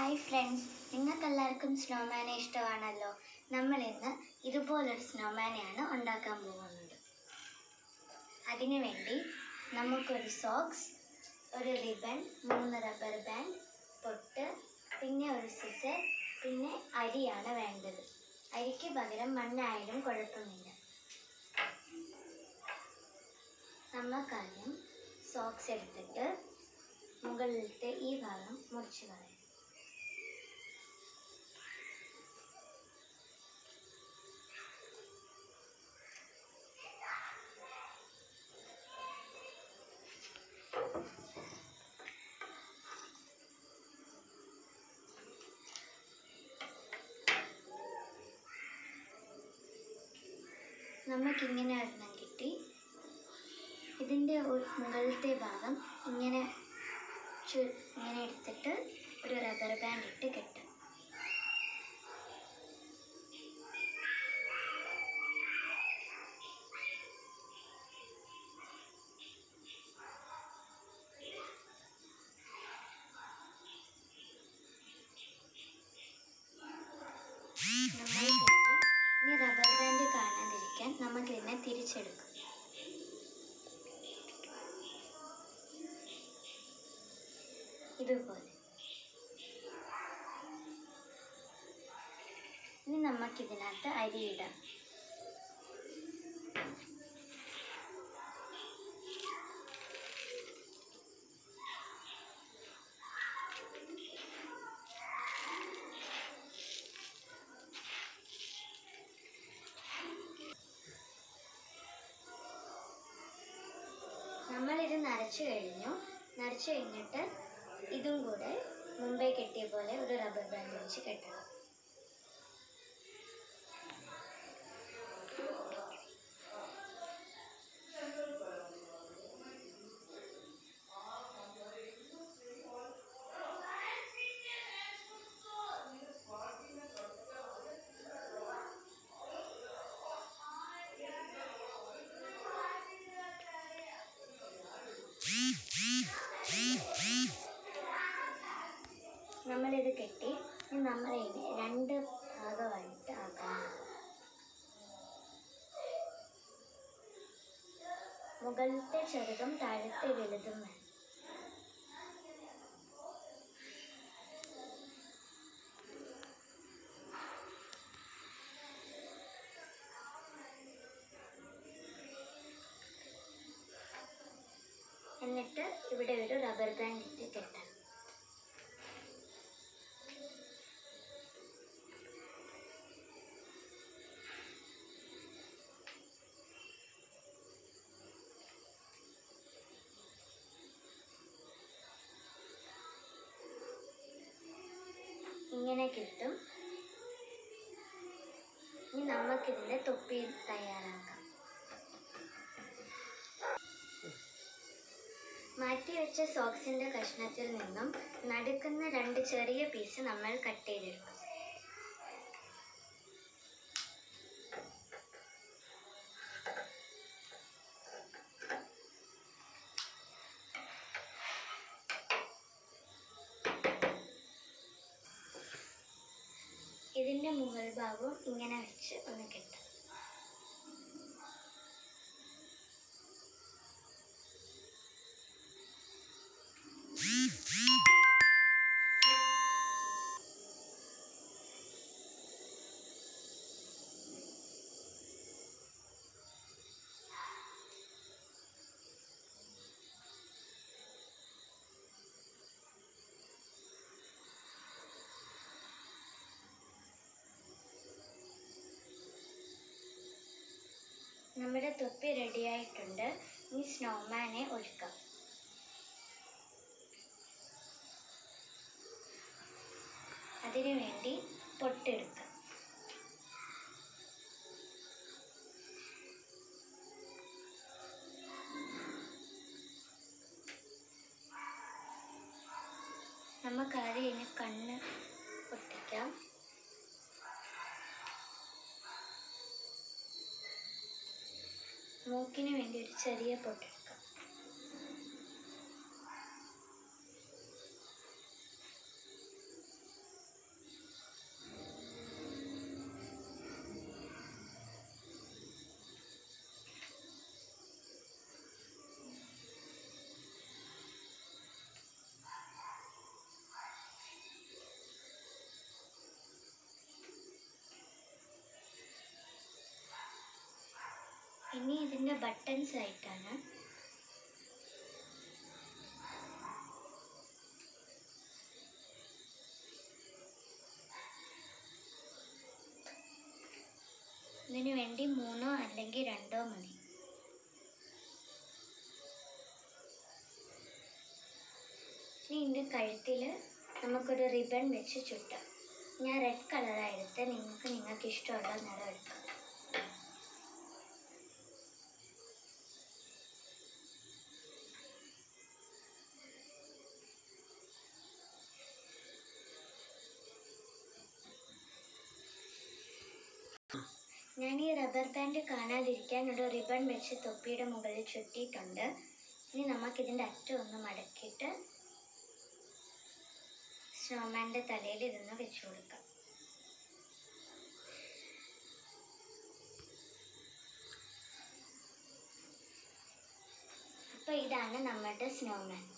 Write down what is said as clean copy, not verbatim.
Hi friends, നിങ്ങൾക്കെല്ലാവർക്കും സ്നോമാനെ ഇഷ്ടമാണല്ലോ. നമ്മളിന്ന് ഇതുപോലൊരു സ്നോമാനെയാണ് ഉണ്ടാക്കാൻ പോകുന്നത്. അതിനുവേണ്ടി നമുക്കൊരു സോക്സ്, ഒരു റിബൺ, 3 റബ്ബർ ബാൻഡ്, പൊട്ട്, പിന്നെ ഒരു സിസർ, പിന്നെ അരിയാണ് വേണ്ടത്. അരിക്ക് പകരം മണ്ണായാലും കുഴപ്പമില്ല. നമുക്കാദ്യം സോക്സ് എടുത്തിട്ട് മുകളിലത്തെ ഈ ഭാഗം മുറിച്ച് കളയാം. നമുക്കിങ്ങനെ ഒരെണ്ണം കിട്ടി. ഇതിൻ്റെ മുകളിലത്തെ ഭാഗം ഇങ്ങനെ എടുത്തിട്ട് ഒരു റബ്ബർ ബാൻഡ് ഇട്ട് കെട്ടാം. ഇനി റബ്ബർ ബാൻഡ് കാണാതിരിക്കാൻ നമുക്കിതിനെ തിരിച്ചെടുക്കാം. ഇതുപോലെ. ഇനി നമുക്കിതിനകത്ത് അരിയിടാം. നമ്മളിത് നരച്ചു കഴിഞ്ഞിട്ട് ഇതും കൂടെ മുമ്പേ കെട്ടിയ പോലെ ഒരു റബ്ബർ ബാൻഡ് വെച്ച് കെട്ടണം. നമ്മളിത് കെട്ടി. നമ്മളിതിനെ 2 ഭാഗമായിട്ട് ആക്കണം. മുകളിലത്തെ ചെറുതും താഴത്തെ വലുതും വേണം. എന്നിട്ട് ഇവിടെ ഒരു റബ്ബർ ബാൻഡ് ഇട്ട് കെട്ടണം. ഇങ്ങനെ കിട്ടും. ഇനി നമുക്കിതിൻ്റെ തൊപ്പി തയ്യാറാക്കാം. മാറ്റിവെച്ച സോക്സിൻ്റെ കഷ്ണത്തിൽ നിന്നും നടുക്കുന്ന 2 ചെറിയ പീസ് നമ്മൾ കട്ട് ചെയ്തെടുക്കും. ഇതിൻ്റെ മുകൾ ഭാഗവും ഇങ്ങനെ വെച്ച് ഒന്ന് കെട്ടാം. നമ്മുടെ തൊപ്പി റെഡിയായിട്ടുണ്ട്. ഇനി സ്നോമാനെ ഒരുക്കാം. അതിനു വേണ്ടി പൊട്ടെടുക്കാം. നമുക്കാദ്യം ഇതിന് കണ്ണ് പൊട്ടിക്കാം. മൂക്കിന് വേണ്ടി ഒരു ചെറിയ പൊട്ടെടുക്കാം. ഇനി ഇതിൻ്റെ ബട്ടൺസ് ആയിട്ടാണ് ഇതിനു വേണ്ടി 3 അല്ലെങ്കിൽ 2 മണി. ഇനി ഇതിൻ്റെ കഴുത്തിൽ നമുക്കൊരു റിബൺ വെച്ച് ചുറ്റാം. ഞാൻ റെഡ് കളറാണ് എടുത്ത്, നിങ്ങൾക്ക് ഇഷ്ടമുള്ള നിറം എടുക്കാം. ഞാൻ ഈ റബ്ബർ ബാൻഡ് കാണാതിരിക്കാൻ ഒരു റിബൺ വെച്ച് തൊപ്പിയുടെ മുകളിൽ ചുറ്റിയിട്ടുണ്ട്. ഇനി നമുക്കിതിൻ്റെ അറ്റം ഒന്ന് മടക്കിയിട്ട് സ്നോമാൻ്റെ തലയിൽ ഇതൊന്ന് വെച്ച് കൊടുക്കാം. അപ്പോൾ ഇതാണ് നമ്മുടെ സ്നോമാൻ.